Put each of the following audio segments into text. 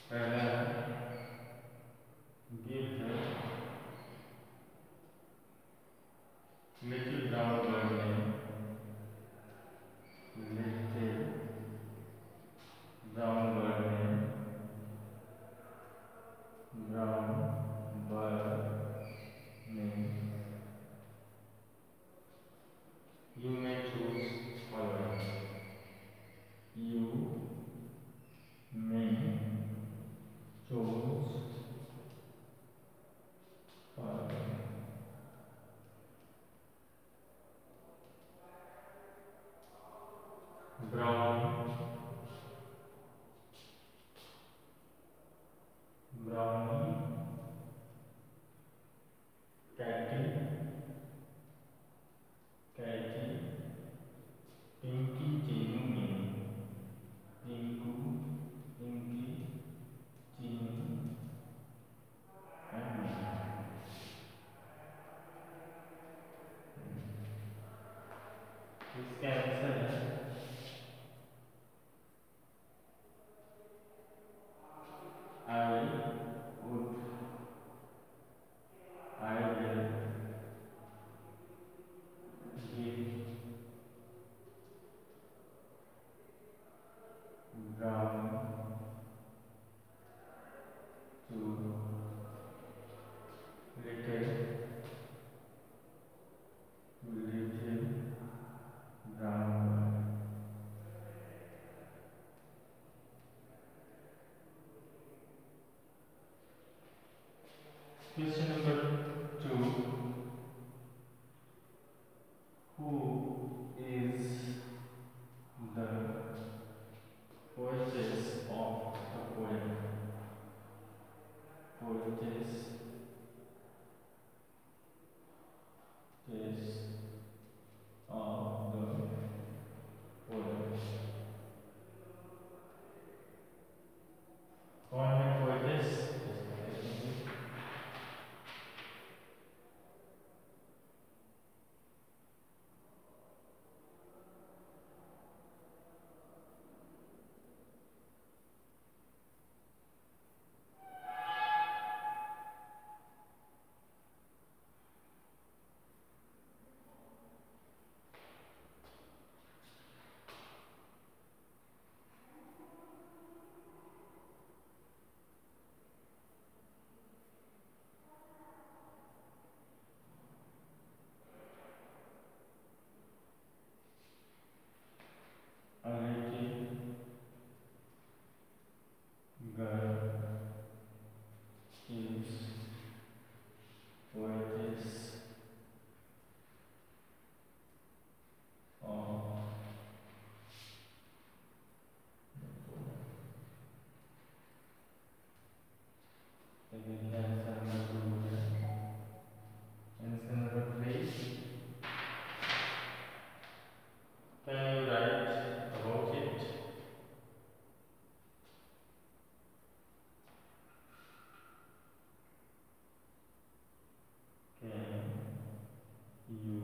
Give the little brown bird name. Little brown bird name. Brown bird name. You may choose following. You may choose following. Brown, brownie, catty, catty, pinky, chinu, mini, pinku, pinky, chinu, and mini. इसका answer है I would, I will give brown to little brown bird. Question number 2. Who is the poetess of the poem? Poetess of the poem. कौन है poetess? A little girl is poetess of the poem. Again, answer number 2 है. Answer number 3. Can you write about it? Can you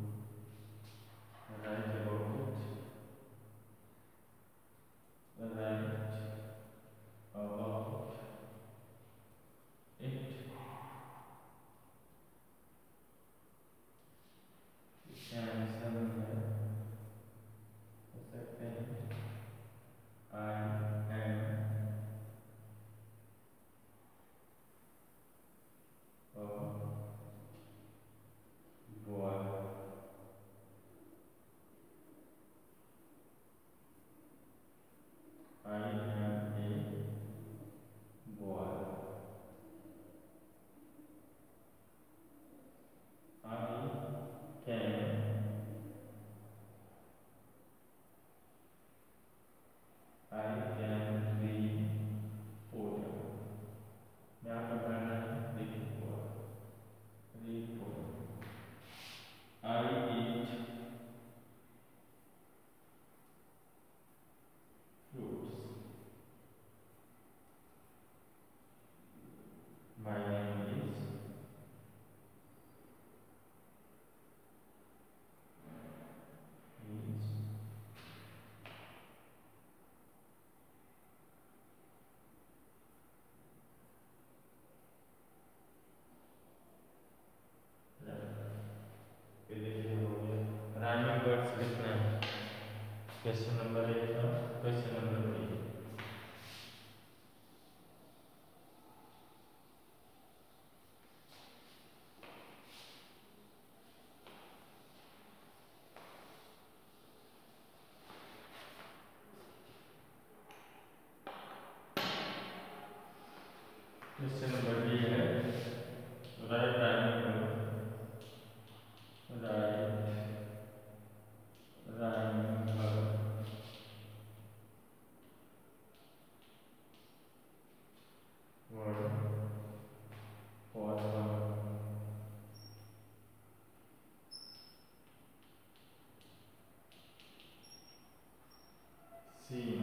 write about it? Write about it. इसका answer है हो सकते हैं I am a boy. I am a boy. I can read poem. मैं आपका पढ़ना है read poem. Read poem. I eat fruits. My name is question number B है write rhyming word for scene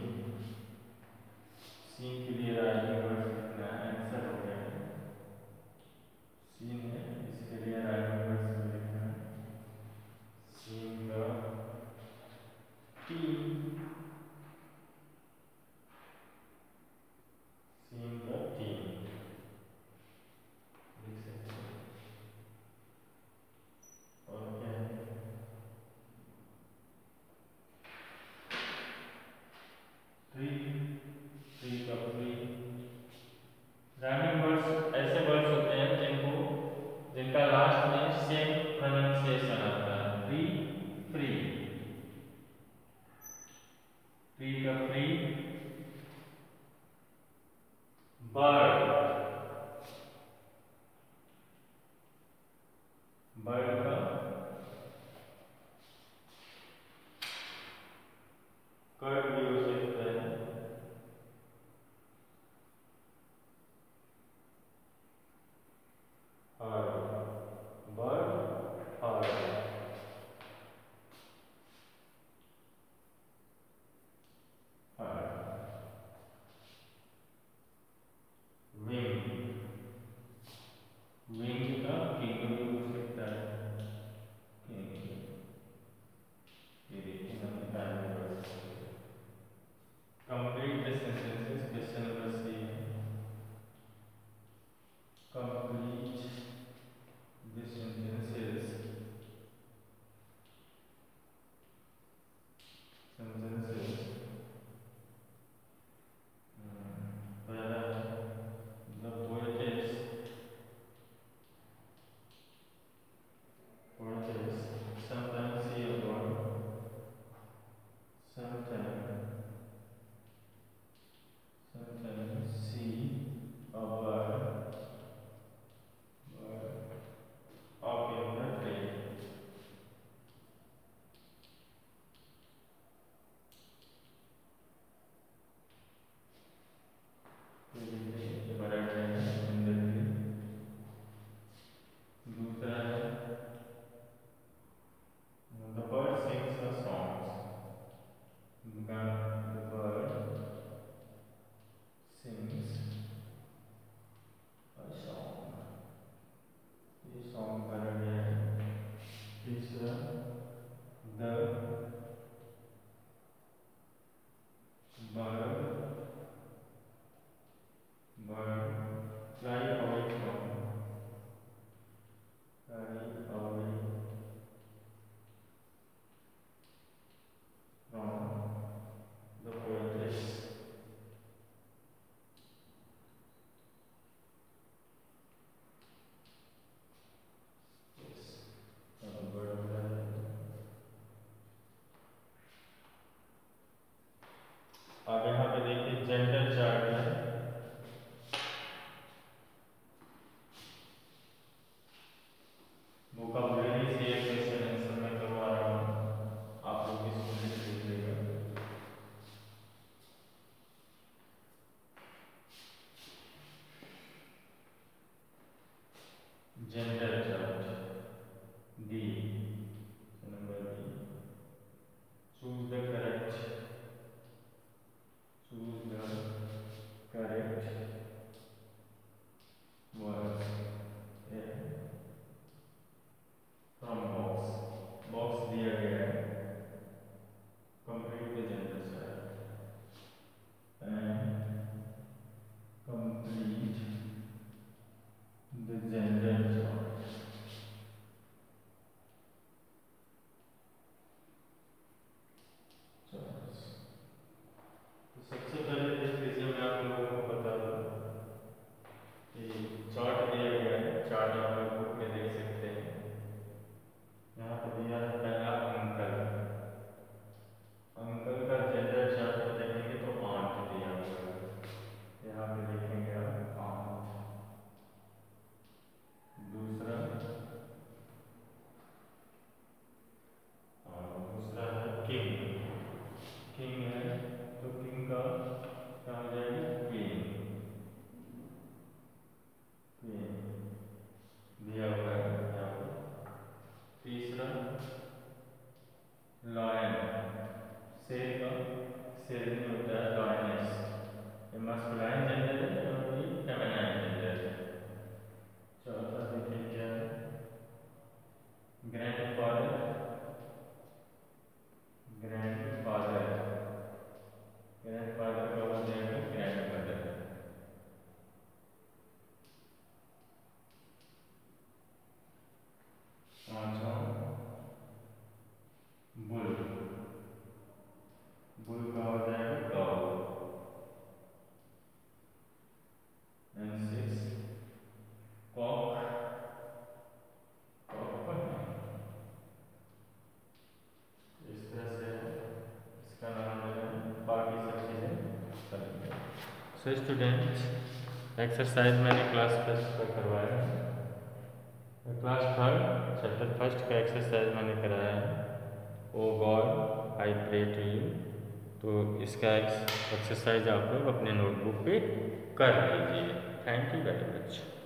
scene के लिए rhyming word लिखना है answer हो गया है सीन है इसके लिए राइमिंग वर्ड लिखना है सीन का टीम सीन का टीम लिख सकते हैं और क्या है ट्री ट्री का ट्री राइमिंग वर्ड्स ऐसे वर्ड्स होते हैं जिनका लास्ट में सेम प्रोनाउंसिएशन आता है फ्री फ्री फ्री का फ्री बर्ड बर्ड का कर्ड भी हो सकता है बर्ड विंग विंग का किंग भी हो सकता है किंग ये देखिए हमने पहले word complete the sentences question number C complete the sentences पहला the poetess sometimes see a bird sometimes see a bird up in the tree दूसरा है the bird sings a song the bird sings a song ये song बना गया है तीसरा the bird fly away from the poetess yes bird अब यहाँ पे देखिए जेंडर चार्ट है वोकैबुलरी से एक क्वेश्चन आंसर मैं करवा रहा हूँ आप लोग इसको लिख लीजिएगा gender chart D number D choose the correct words from box दिया गया है complete the gender chart and complete the gender chart gender है और ये फेमिनाइन जेंडर है। चौथा देखिए क्या है, ग्रैंडफादर, ग्रैंडफादर, ग्रैंडफादर का हो जाएगा ग्रैंडमदर। पांचवा बुल, बुल का हो जाएगा dog. And six cock, cock इस तरह से इसका नाम लेना है, बाकी सब चीज़ें करेंगे। सो स्टूडेंट्स, एक्सरसाइज मैंने क्लास फर्स्ट का करवाया है, क्लास थर्ड चैप्टर फर्स्ट का एक्सरसाइज मैंने कराया है, oh God I pray to you. तो इसका एक्सरसाइज आप लोग अपने नोटबुक पे कर लीजिए। Thank you very much.